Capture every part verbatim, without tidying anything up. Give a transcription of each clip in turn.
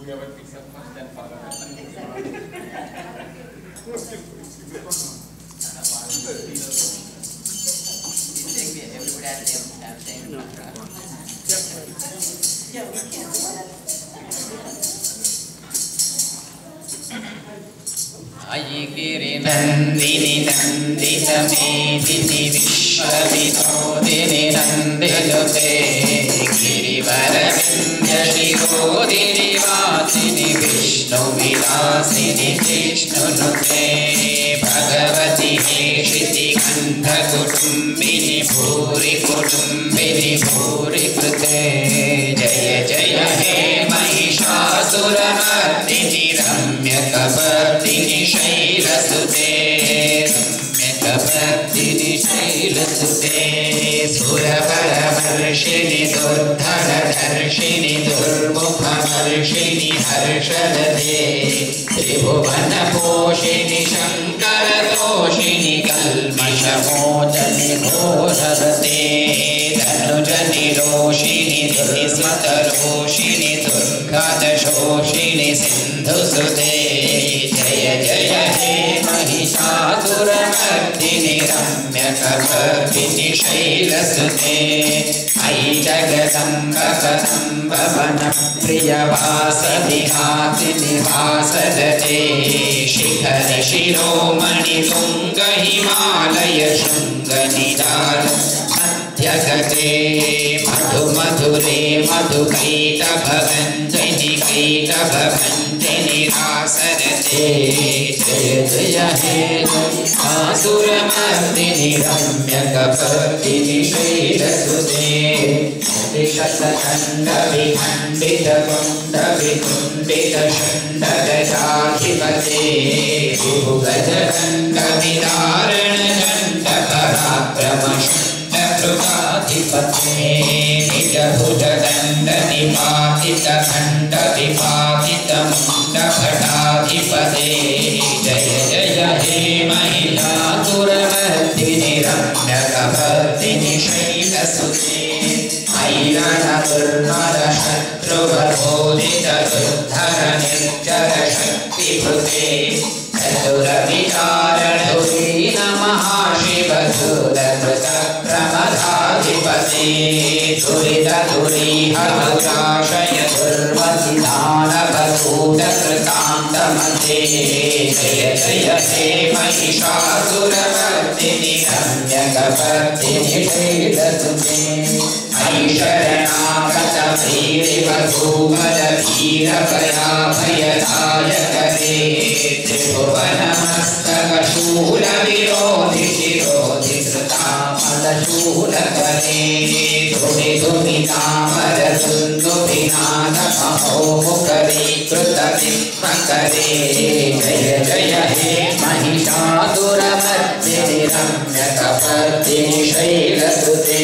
whoever picks up first then follow that. Everybody has same same. No. Yeah, we can. Ayikiri nandini nandita medini vishwavidodini nandilute Girivaravindya shirodini vatini Vishnu vilasini Vishnunute Bhagavati heshiti gandha kutumbini Bhuri kutumbini Bhuri krute Jaya jaya he Mahishasuramardini Ramyakavardini Shailasute Ramyakavardini Shailasute Surabharavarshini Durdharadarshini Durmukhavarshini Harshadate Tribhuvanaposhini Shankaratoshini Kalmashamodani Ghoradate Dhanujani Roshini Durismataroshini Durgadashoshini Sindhusute Jaya Jaya He Mahishasuramardini Ramyakavardini Shailasute Ai Jagadamba Kadamba Vana Priyavasavihasini Vasadate Shikhari Shiromani Tunga Himalaya Shunga Nidala Madhyagate Madhu Madhure Madhu Kaita Bhavanjani Kaita Bhavanjani Rasadate Jaya Jaya He Asuramardini Ramyakavardini Shailasute Shasakanda Vikhandita Kunda Vikundita Shanda Gajadhipate Bhugajaganda Vidarana Janda Parakrama Shanda Kruvadhipate Nija Bhujaganda Nipatita Khanda Vipatita Munda Bhadadhipate Jaya Jaya He Mahishasuramardini Ramyakavardini Shailasute Airana Durmada Shatruvabodhita Duddhara Nirjara Shakti Bhute Sadura Vitarana Dhurina Mahashiva Dhura Dhruta Pramadhadhipate Dhurita Dhuriha Dhurashaya Dhurvatidhana Bhaduta Kritanta Mate Jaya Jaya He Mahishasuramardini Ramyakavardini Shailasute Aisharanagata Virivadhumada Virapaya Bhayadayakare Tribhuvanamastaka Shula Virodhi Shirodhi Srutamala Shula Kare Dhuni Dhuni Tamara Sundu Vinada Mahomukari Kruta Vipmakare Jaya Jaya He Mahishasuramardini Ramyakavardini Shailasute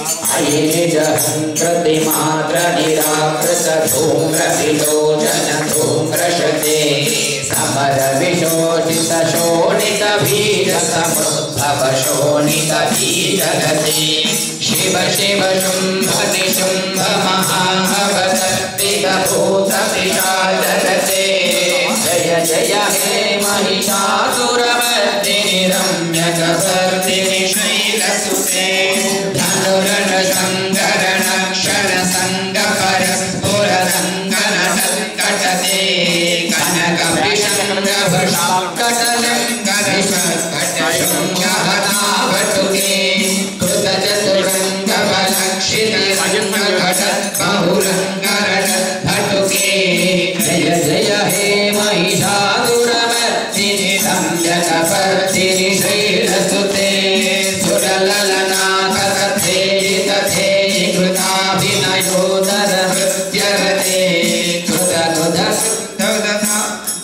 Nijahantati matra nirakrita dhumra vilojana dhumra shate samara vishodita shonita bija samudbhava shonita bija gate Shiva Shiva Shumbha Nishumbha Mahaavatartika Bhuta Vishadagate Jaya Jaya He Mahishasuramardini Ramyakavardini Shailasute Dhanurana Sangarana Kshana Sanga Paraspura Sangana Tatkatate Kanaka Vishanga Vashakatalinga Vishakatashunga Hatavatuke Kruta Chaturanga Valakshita Ranga Ghatat Bahuranga Ratat Bhatuke Jaya Jaya He Mahishasuramardini Ramyakavardini Shailasute Suralalana Krutavinayoda Nrityagate Kruta Kruta Kruta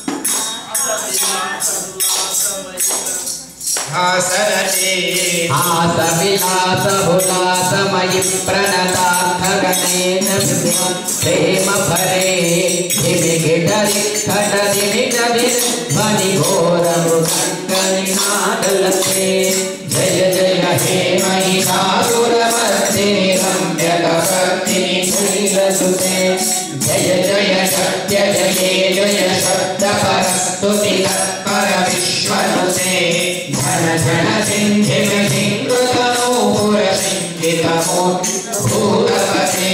Hasarate Hasa Vilasa Hulasa Mayi Pranatha Ganena Bhima Prema Bhare Dhimi Gidari Khadadini Dadir Mani Ghora Mrugangani Nadalate Jaya Jaya He Mahishasuramardini Ramyakavardini Shailasute जय जय सत्य जये जय शब्द परस्तुति तत्पर विश्वनुते धन जन सिंधिम सिंहृतनूपुर सिंहितमो भूतपते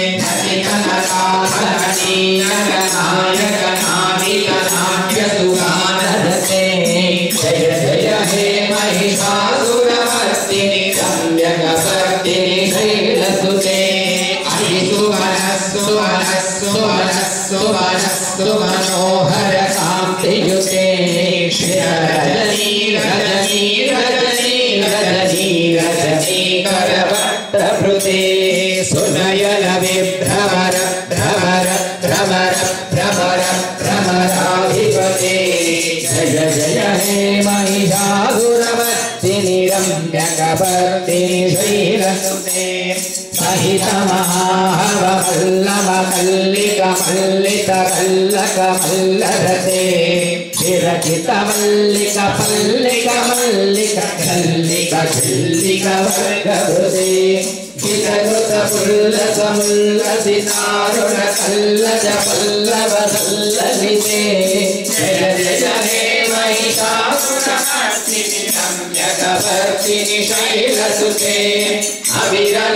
धनिकनकाधनीयक नायक नाविक नाट्य सुगानधते जय जय हे महिषासुरमर्दिनि सम्यक् शैलसुते अयि सुवनः सुवनः सुवनः सुमनोहर कान्तियुते रजनी रजनी रजनी रजनी रजनी करवक्त्रभृते सुनयन विभ्रमर भ्रमर भ्रमर भ्रमर भ्रमराधिपते जय जय हे महिषासुरमर्दिनि रम्यकपर्दिनि शैलसुते सहित महाहवल्लभ मल्लिक मल्लिक मल्लक मल्लरते विरचित मल्लिक पल्लिक मल्लिक खल्लिक खल्लिक वर्गभृते विदरुत पुल्लस मुल्लसितारुण कल्लज पल्लव सल्ललिते जय जय हे महिषासुरमर्दिनि रम्यकपर्दिनि शैलसुते अविरल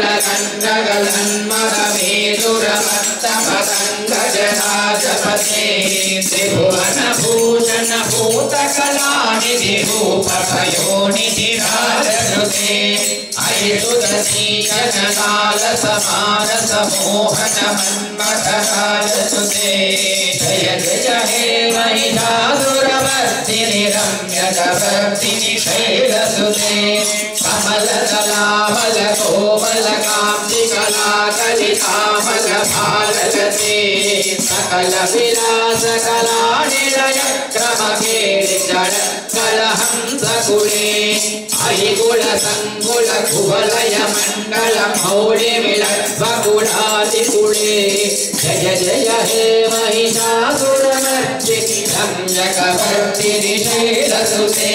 गन्धगलन्मदमेदुरमत्तमदङ्गजराजपते त्रिभुवन भूषण भूतकलानिधि रूपभयोनिधि राजनुते अयि सुदतीजनकाल समानस मोहन मन्मथ राजसुते जय जय हे महिषासुरमर्दिनि रम्यकपर्दिनि शैलसुते कमलदलामल कोमल कांति कला कलितामल भालगते सकल विलास कला निलय क्रम खेल जड़ कलहंस कुले अयि कुल संकुल कुवलय मंडल मौलि विलत्व कुलादि कुले जय जय हे महिषासुरमर्दिनि रम्यकपर्दिनि शैलसुते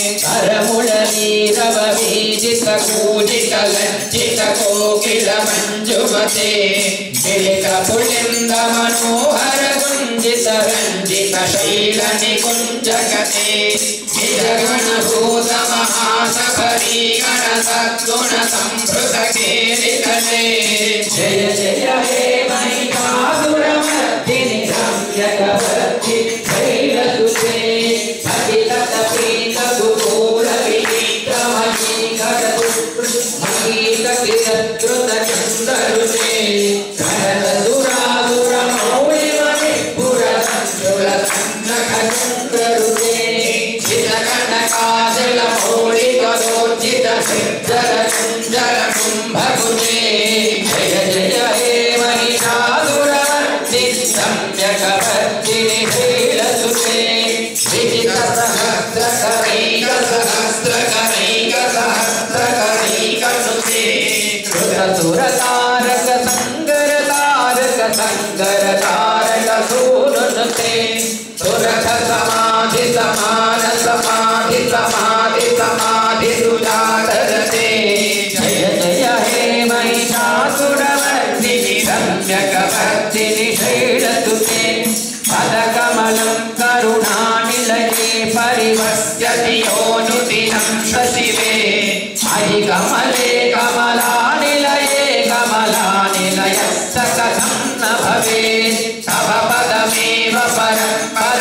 करमुरलीरव बीजित कूजित लज्जित कोकिल मंजुमते मिलित पुलिंद मनोहर कुंजित रंजित शैल निकुंजकते विजगण भूत महासफरी गण सद्गुण संभृत केलिकते जय जय हे महिषासुरमर्दिनि रम्यकपर्दिनि शैलसुते अखिल प्रीत गुरूर विनीत महीकर महीत कृतकृत चंद्रुते करत दुरासुर मौलि मणिपुर संजुल संनख चंद्रुते चितगण काजल मौलि करोचित सिद्धर कुंजल कुंभकुते जय जय हे महिषासुरमर्दिनि रम्यकपर्दिनि शैलसुते विजित सहस्र करैक सहस्र करैक सहस्र करैक सुते कृत सुर तारक संगर तारक संगर तारक सूनुते सुरथ समाधि समान समाधि समाधि समाधि सुजातरते जय जय हे महिषासुरमर्दिनि रम्यकपर्दिनि शैलसुते पदकमलं करुणानिलये परिवस्यति योनुदिनं सशिवे अयि कमले कमलानिलये कमलानिलयस्य कथं न भवेत् तव पदमेव परं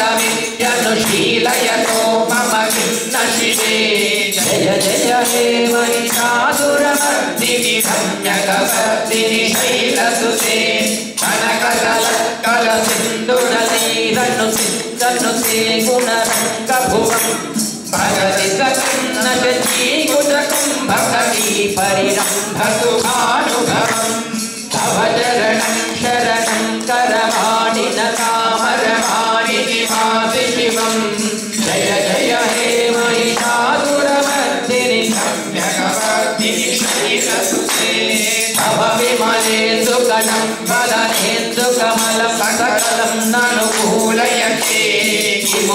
परमित्यनुशीलयतो मम किं न शिवे जय जय हे महिषासुरमर्दिनि रम्यकपर्दिनि शैलसुते कनकतलत्कल सिन्दूरनीरनु सिन्दनुते गुणरङ्गभुवं भगति सकिन्न शचीकुटकुम्भकटी परिरम्भतु भानुभवम् तव चरणं शरणं करवाणि न कामरवाणि निभाति शिवम् जय जय हे महिषासुरमर्दिनि रम्यकपर्दिनि शैलसुते तव विमलेन्दुकलं वदनेन्दुकमलं सकलं ननुकूलयते किमु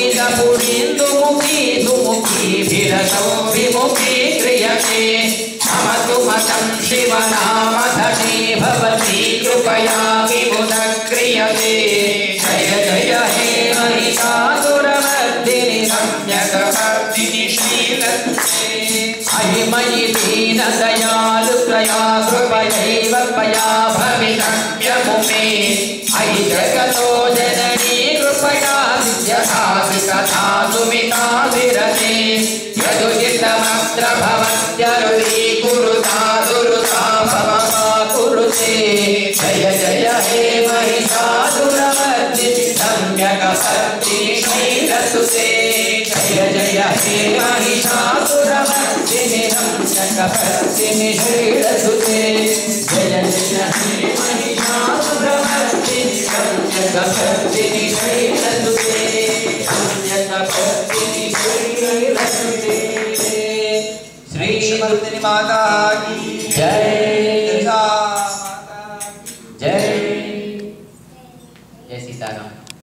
पुरोहितपुरीन्दुमुखी दुमुखी विरसो विमुखी क्रियते अमतु मतं शिवनामधने भवती कृपया विमुदक्रियते जय जय हे महिषासुरमर्दिनि रम्यकपर्दिनि श्रीलक्ष्मी अयि मयि दीनदयालु त्वया कृपयैव त्वया भवितव्यमुमे अयि जगतो जननी कृपया विद्यधातु कथा सुमिता विरते यदुचितमत्र भवत्यरुदी कुरुता दुरुता भवमा कुरुते जय जय हे महिषासुरमर्दिनि रम्यकपर्दिनि श्रीलसुते जय जय हे महिषासुरमर्दिनि रम्यकपर्दिनि श्रीलसुते जय जय हे महिषासुरमर्दिनि रम्यकपर्दिनि श्रीलसुते रम्यकपर्दिनि श्रीलसुते श्री दुर्गति माता की जय जय जय सीताराम।